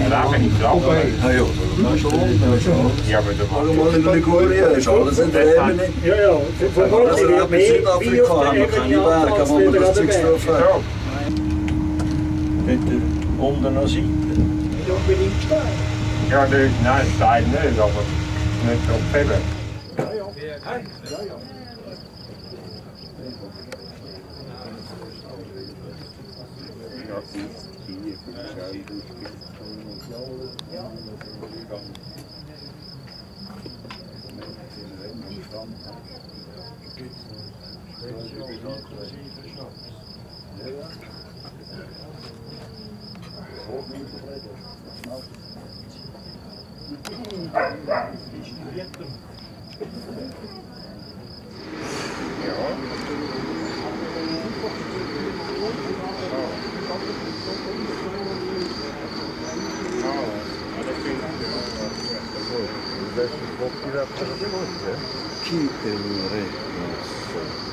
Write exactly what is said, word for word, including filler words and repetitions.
vandaag niet zelf. Ja joh, dat is zo. Ja, maar dat Allemaal in de Ligurië, zo, dat zijn de hebben niet. Ja, ja, voor Dat is een in Zuid-Afrika, maar kan niet werken, want dat is niks voor. Met de onder naar zien. Niet unbedingt staan. Ja, nu, nou, sta je nu dan net op verder. Ja, ja. Ja, ja. Chi è il re?